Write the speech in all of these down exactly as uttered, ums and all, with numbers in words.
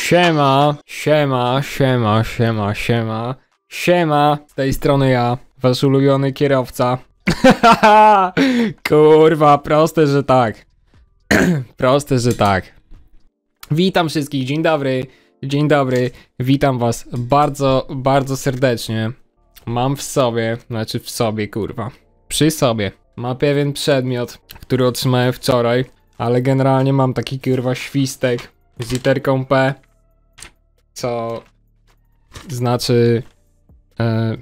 Siema, siema, siema, siema, siema, siema, z tej strony ja, wasz ulubiony kierowca. Kurwa, proste, że tak. Proste, że tak. Witam wszystkich, dzień dobry, dzień dobry, witam was bardzo, bardzo serdecznie. Mam w sobie, znaczy w sobie, kurwa, przy sobie, mam pewien przedmiot, który otrzymałem wczoraj, ale generalnie mam taki, kurwa, świstek z literką P, co znaczy e,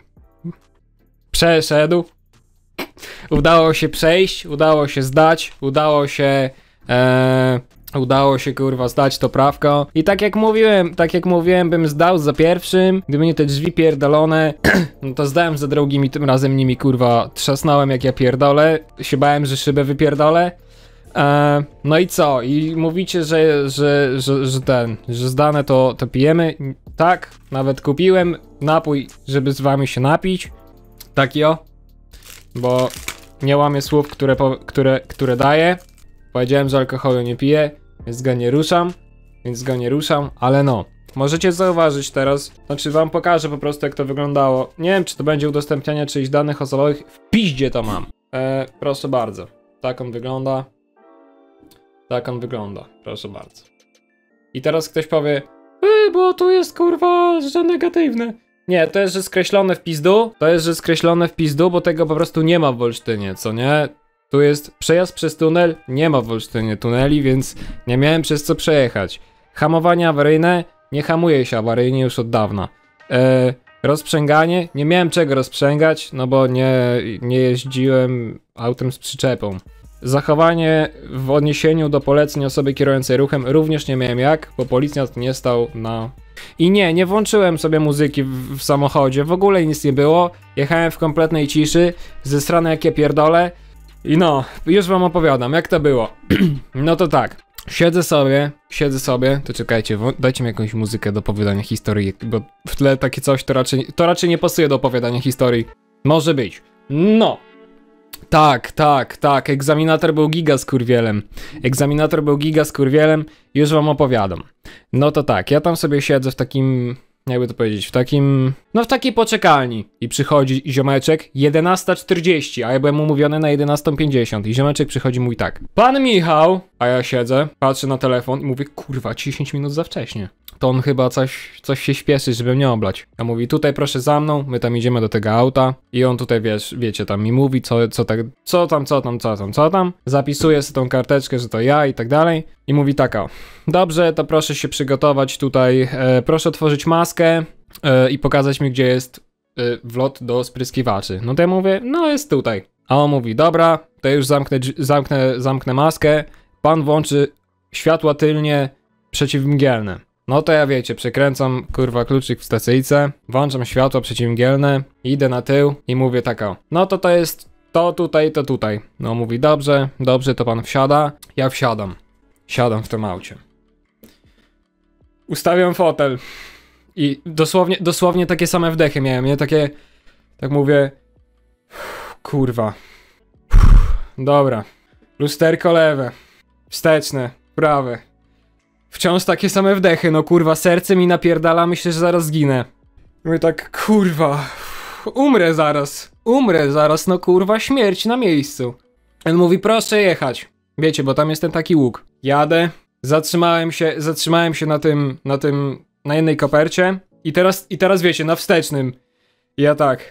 przeszedł. Udało się przejść, udało się zdać, udało się e, udało się, kurwa, zdać to prawko. I tak jak mówiłem, tak jak mówiłem, bym zdał za pierwszym, gdyby nie te drzwi pierdolone, no to zdałem za drugim i tym razem nimi, kurwa, trzasnąłem jak ja pierdolę, się bałem, że szybę wypierdolę. E, no i co? I mówicie, że, że, że, że ten, że zdane to, to pijemy? Tak, nawet kupiłem napój, żeby z wami się napić. Tak o. Bo nie łamię słów, które, po, które, które daję. Powiedziałem, że alkoholu nie piję, więc go nie ruszam. Więc go nie ruszam, ale no. Możecie zauważyć teraz, znaczy wam pokażę po prostu, jak to wyglądało. Nie wiem, czy to będzie udostępnianie czyichś danych osobowych. W piździe to mam. E, proszę bardzo. Tak on wygląda. Tak on wygląda, proszę bardzo. I teraz ktoś powie, yy, bo tu jest, kurwa, że negatywne. Nie, to jest, że skreślone w pizdu. To jest, że skreślone w pizdu, bo tego po prostu nie ma w Olsztynie, co nie? Tu jest przejazd przez tunel, nie ma w Olsztynie tuneli, więc nie miałem przez co przejechać. Hamowanie awaryjne, nie hamuje się awaryjnie już od dawna. E, rozprzęganie, nie miałem czego rozprzęgać, no bo nie, nie jeździłem autem z przyczepą. Zachowanie w odniesieniu do poleceń osoby kierującej ruchem również nie miałem jak, bo policjant nie stał na... I nie, nie włączyłem sobie muzyki w, w samochodzie, w ogóle nic nie było. Jechałem w kompletnej ciszy, ze strony jak ja pierdolę. I no, już wam opowiadam, jak to było. No to tak, siedzę sobie, siedzę sobie, to czekajcie, dajcie mi jakąś muzykę do opowiadania historii, bo w tle takie coś to raczej, to raczej nie pasuje do opowiadania historii. Może być. No. Tak, tak, tak, egzaminator był giga skurwielem. Egzaminator był giga skurwielem, już wam opowiadam. No to tak, ja tam sobie siedzę w takim, jakby to powiedzieć, w takim, no w takiej poczekalni. I przychodzi ziomeczek, jedenasta czterdzieści, a ja byłem umówiony na jedenastą pięćdziesiąt. I ziomeczek przychodzi mówi tak, pan Michał, a ja siedzę, patrzę na telefon i mówię, kurwa, dziesięć minut za wcześnie. To on chyba coś, coś się śpieszy, żeby mnie oblać. Ja mówi, tutaj proszę za mną, my tam idziemy do tego auta i on tutaj, wiesz, wiecie, tam mi mówi, co, co, tak, co tam, co tam, co tam, co tam. Zapisuje sobie tą karteczkę, że to ja i tak dalej. I mówi taka, dobrze, to proszę się przygotować tutaj, e, proszę otworzyć maskę e, i pokazać mi, gdzie jest e, wlot do spryskiwaczy. No to ja mówię, no jest tutaj. A on mówi, dobra, to już zamknę, zamknę, zamknę maskę, pan włączy światła tylnie przeciwmgielne. No to ja wiecie, przekręcam, kurwa, kluczyk w stacyjce, włączam światło przeciwmgielne, idę na tył i mówię taka, no to to jest to tutaj, to tutaj. No mówi, dobrze, dobrze, to pan wsiada, ja wsiadam. Siadam w tym aucie. Ustawiam fotel i dosłownie, dosłownie takie same wdechy miałem, nie? Takie, tak mówię, kurwa, dobra, lusterko lewe, wsteczne, prawe. Wciąż takie same wdechy, no kurwa, serce mi napierdala, myślę, że zaraz zginę. Mówię tak, kurwa, umrę zaraz, umrę zaraz, no kurwa, śmierć na miejscu. On mówi, proszę jechać. Wiecie, bo tam jest ten taki łuk. Jadę, zatrzymałem się, zatrzymałem się na tym, na tym, na jednej kopercie i teraz, i teraz wiecie, na wstecznym. I ja tak,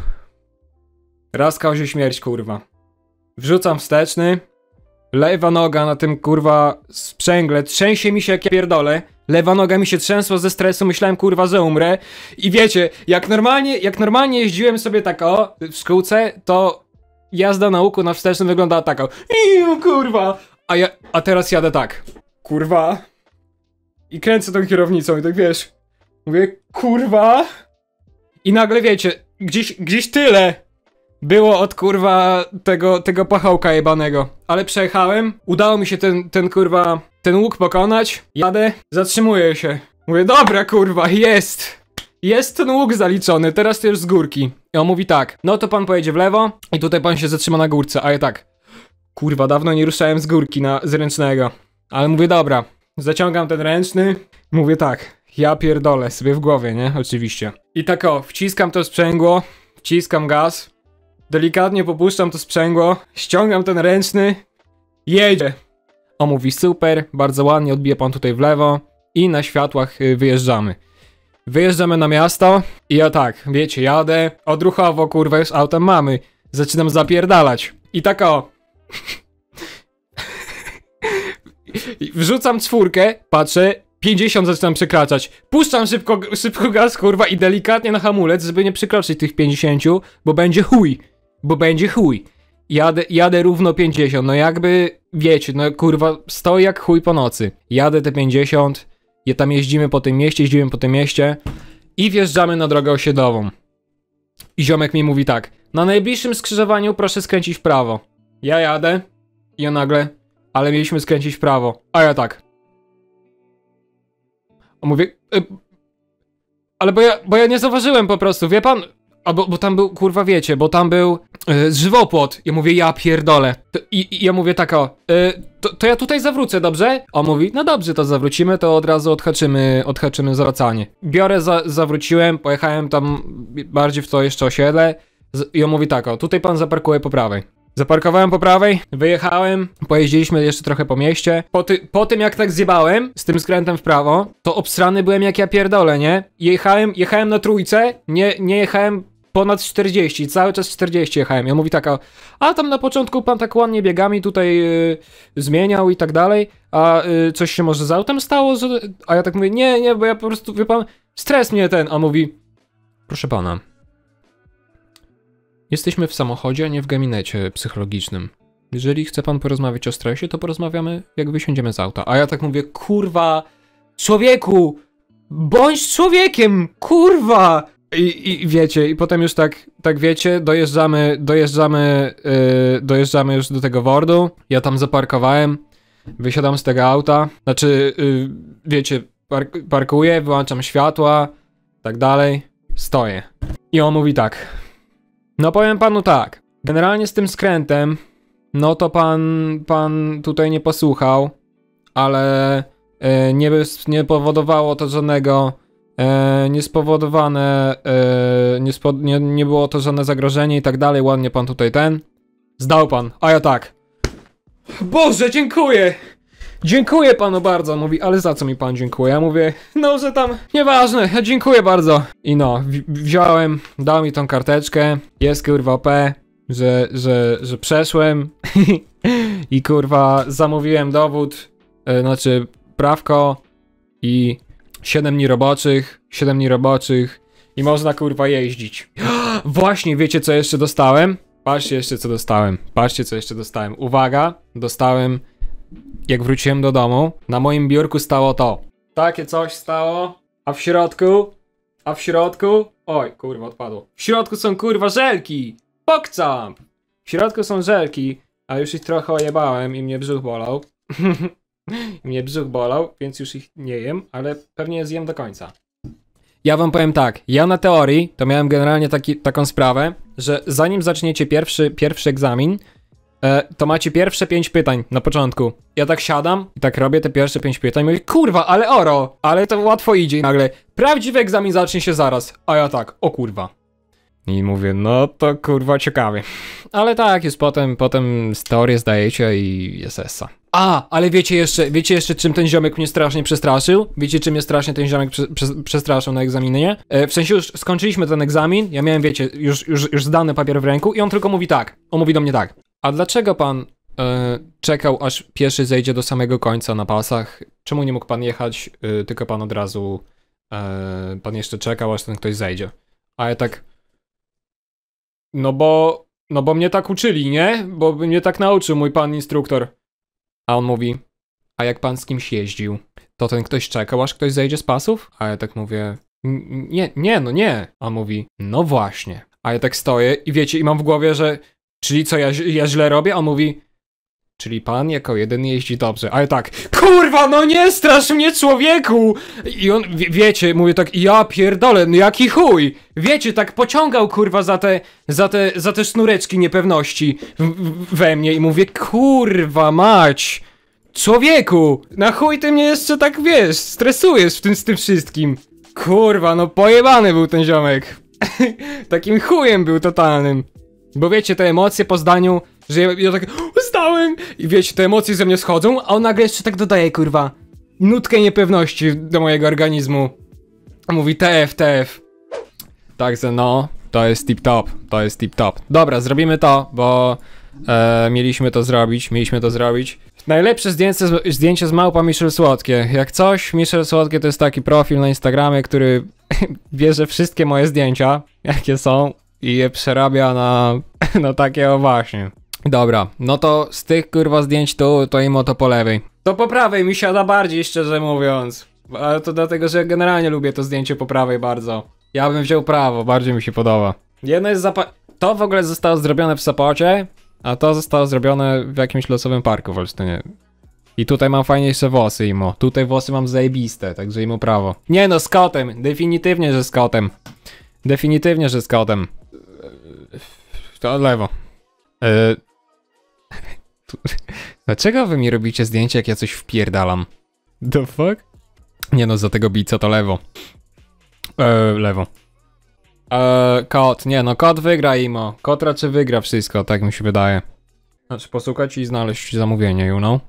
raz kozie śmierć, kurwa. Wrzucam wsteczny. Lewa noga na tym, kurwa, sprzęgle, trzęsie mi się jak ja pierdolę. Lewa noga mi się trzęsła ze stresu, myślałem, kurwa, że umrę. I wiecie, jak normalnie, jak normalnie jeździłem sobie tak o, w szkółce, to jazda na łuku na wstecznym wyglądała tak o, iu, kurwa. A ja, a teraz jadę tak, kurwa. I kręcę tą kierownicą i tak, wiesz, mówię, kurwa. I nagle, wiecie, gdzieś, gdzieś tyle było od, kurwa, tego, tego pachołka jebanego. Ale przejechałem, udało mi się ten, ten, kurwa, ten łuk pokonać. Jadę, zatrzymuję się. Mówię, dobra, kurwa, jest. Jest ten łuk zaliczony, teraz to już z górki. I on mówi tak, no to pan pojedzie w lewo i tutaj pan się zatrzyma na górce. A ja tak, kurwa, dawno nie ruszałem z górki na zręcznego. Ale mówię, dobra, zaciągam ten ręczny, mówię tak, ja pierdolę sobie w głowie, nie? Oczywiście. I tak o, wciskam to sprzęgło, wciskam gaz, delikatnie popuszczam to sprzęgło, ściągam ten ręczny, jedzie. On mówi super, bardzo ładnie, odbije pan tutaj w lewo i na światłach y, wyjeżdżamy. Wyjeżdżamy na miasto i ja tak, wiecie, jadę, odruchowo kurwa już autem mamy, zaczynam zapierdalać. I tak o. Wrzucam czwórkę, patrzę, pięćdziesiąt zaczynam przekraczać. Puszczam szybko, szybko gaz, kurwa, i delikatnie na hamulec, żeby nie przekroczyć tych pięćdziesięciu, bo będzie chuj. Bo będzie chuj. Jadę, jadę równo pięćdziesiąt, no jakby, wiecie, no kurwa, stoi jak chuj po nocy. Jadę te pięćdziesiąt, je tam jeździmy po tym mieście, jeździmy po tym mieście i wjeżdżamy na drogę osiedlową. I ziomek mi mówi tak, na najbliższym skrzyżowaniu proszę skręcić w prawo. Ja jadę i ja nagle, ale mieliśmy skręcić w prawo, a ja tak. On mówi, y, ale bo ja, bo ja nie zauważyłem po prostu, wie pan, a bo, bo tam był, kurwa wiecie, bo tam był y, żywopłot. Ja mówię, ja pierdolę. To, i, I ja mówię tak o, y, to, to ja tutaj zawrócę, dobrze? On mówi, no dobrze, to zawrócimy, to od razu odhaczymy, odhaczymy zwracanie. Biorę, za, zawróciłem, pojechałem tam bardziej w to jeszcze osiedle z, i on mówi tak o, tutaj pan zaparkuje po prawej. Zaparkowałem po prawej, wyjechałem, pojeździliśmy jeszcze trochę po mieście. Po, ty, po tym jak tak zjebałem, z tym skrętem w prawo, to obsrany byłem jak ja pierdolę, nie? Jechałem, jechałem na trójce, nie, nie jechałem ponad czterdzieści, cały czas czterdzieści jechałem. I on mówi tak, a tam na początku pan tak ładnie biegami tutaj yy, zmieniał i tak dalej, a yy, coś się może z autem stało? Że... A ja tak mówię, nie, nie, bo ja po prostu, wie pan, stres mnie ten, a mówi, proszę pana, jesteśmy w samochodzie, a nie w gabinecie psychologicznym. Jeżeli chce pan porozmawiać o stresie, to porozmawiamy, jak wysiądziemy z auta. A ja tak mówię, kurwa, człowieku, bądź człowiekiem, kurwa! I, i wiecie, i potem już tak, tak wiecie, dojeżdżamy, dojeżdżamy, yy, dojeżdżamy już do tego Wordu. Ja tam zaparkowałem, wysiadam z tego auta, znaczy, yy, wiecie, park parkuję, wyłączam światła, tak dalej, stoję. I on mówi tak. No powiem panu tak, generalnie z tym skrętem, no to pan, pan tutaj nie posłuchał, ale e, nie, nie powodowało to żadnego, e, nie spowodowane, e, nie, spo, nie, nie było to żadne zagrożenie i tak dalej, ładnie pan tutaj ten, zdał pan, a ja tak, Boże, dziękuję! Dziękuję panu bardzo, mówi, ale za co mi pan dziękuję? Ja mówię, no, że tam, nieważne, dziękuję bardzo. I no, wziąłem, dał mi tą karteczkę, jest kurwa P, że, że, że przeszłem i kurwa zamówiłem dowód, yy, znaczy prawko i siedem dni roboczych, siedem dni roboczych i można kurwa jeździć. Właśnie, wiecie co jeszcze dostałem? Patrzcie jeszcze co dostałem, patrzcie co jeszcze dostałem. Uwaga, dostałem... Jak wróciłem do domu, na moim biurku stało to. Takie coś stało, a w środku, a w środku, oj, kurwa, odpadło. W środku są, kurwa, żelki! Pokcamp! W środku są żelki, a już ich trochę ojebałem i mnie brzuch bolał. I mnie brzuch bolał, więc już ich nie jem, ale pewnie je zjem do końca. Ja wam powiem tak, ja na teorii to miałem generalnie taki, taką sprawę, że zanim zaczniecie pierwszy, pierwszy egzamin, E, to macie pierwsze pięć pytań na początku. Ja tak siadam i tak robię te pierwsze pięć pytań. Mówię, kurwa, ale oro, ale to łatwo idzie. I nagle prawdziwy egzamin zacznie się zaraz. A ja tak, o kurwa. I mówię, no to kurwa ciekawie. Ale tak, jest potem, potem z teorię zdajecie i jest essa. A, ale wiecie jeszcze, wiecie jeszcze czym ten ziomek mnie strasznie przestraszył? Wiecie czym mnie strasznie ten ziomek prze, prze, przestraszył na egzaminie? E, w sensie już skończyliśmy ten egzamin, ja miałem, wiecie, już, już, już zdany papier w ręku i on tylko mówi tak. On mówi do mnie tak. A dlaczego pan e, czekał, aż pieszy zejdzie do samego końca na pasach? Czemu nie mógł pan jechać, e, tylko pan od razu, e, pan jeszcze czekał, aż ten ktoś zejdzie? A ja tak, no bo, no bo mnie tak uczyli, nie? Bo mnie tak nauczył mój pan instruktor. A on mówi, a jak pan z kimś jeździł, to ten ktoś czekał, aż ktoś zejdzie z pasów? A ja tak mówię, nie, nie, no nie. A on mówi, no właśnie. A ja tak stoję i wiecie, i mam w głowie, że czyli co, ja, ja źle robię? A on mówi, czyli pan jako jedyny jeździ dobrze. A ja tak, kurwa, no nie strasz mnie, człowieku! I on, wie, wiecie, mówię tak, ja pierdolę, no jaki chuj! Wiecie, tak pociągał, kurwa, za te, za te, za te sznureczki niepewności w, w, we mnie i mówię, kurwa mać! Człowieku! Na chuj ty mnie jeszcze tak, wiesz, stresujesz w tym, z tym wszystkim. Kurwa, no pojebany był ten ziomek. Takim chujem był totalnym. Bo wiecie, te emocje po zdaniu, że ja, ja tak zdałem i wiecie, te emocje ze mnie schodzą, a on nagle jeszcze tak dodaje, kurwa, nutkę niepewności do mojego organizmu. Mówi T F, T F. Także no, to jest tip top, to jest tip top. Dobra, zrobimy to, bo e, mieliśmy to zrobić, mieliśmy to zrobić. Najlepsze zdjęcie, zdjęcie z małpa Michel Słodkie. Jak coś, Michel Słodkie to jest taki profil na Instagramie, który bierze wszystkie moje zdjęcia, jakie są, i je przerabia na, na takie o właśnie. Dobra, no to z tych kurwa zdjęć tu, to im o to po lewej. To po prawej mi siada bardziej, szczerze mówiąc. Ale to dlatego, że generalnie lubię to zdjęcie po prawej bardzo. Ja bym wziął prawo, bardziej mi się podoba. Jedno jest zapa... To w ogóle zostało zrobione w Sopocie, a to zostało zrobione w jakimś losowym parku w Olsztynie. I tutaj mam fajniejsze włosy, imo. Tutaj włosy mam zajebiste, także imo prawo. Nie no, z kotem. Definitywnie, że z kotem. Definitywnie, że z kotem. To lewo. Yy... Dlaczego wy mi robicie zdjęcie, jak ja coś wpierdalam? The fuck? Nie no, za tego bica to lewo. Eee, lewo. Eee, kot, nie no, kot wygra, imo. Kot raczej wygra wszystko, tak mi się wydaje. Znaczy posłuchać i znaleźć zamówienie, you know?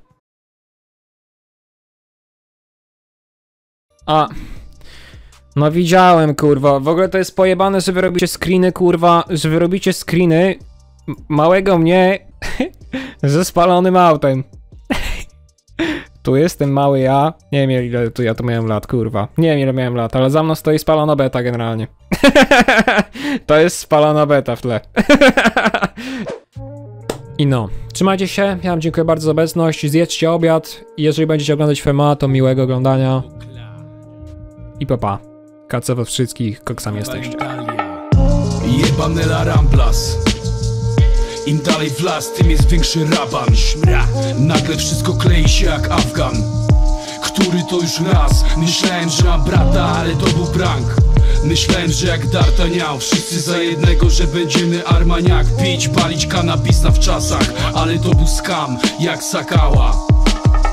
A. No widziałem, kurwa. W ogóle to jest pojebane, że wy robicie screeny, kurwa, że wy robicie screeny małego mnie ze spalonym autem. Tu jestem mały ja. Nie wiem ile tu ja to miałem lat, kurwa. Nie wiem ile miałem lat, ale za mną stoi spalona beta generalnie. To jest spalona beta w tle. I no, trzymajcie się, ja wam dziękuję bardzo za obecność, zjedzcie obiad i jeżeli będziecie oglądać F M A, to miłego oglądania. I papa. Kaca we wszystkich, koksami jesteście. Jebane la Ramblas. Im dalej w las, tym jest większy raban. Nagle wszystko klei się jak Afgan. Który to już raz myślałem, że mam brata, ale to był prank. Myślałem, że jak D'Artagnan, wszyscy za jednego, że będziemy Armaniak. Pić, palić kanabis na wczasach, ale to był skam jak Sakała.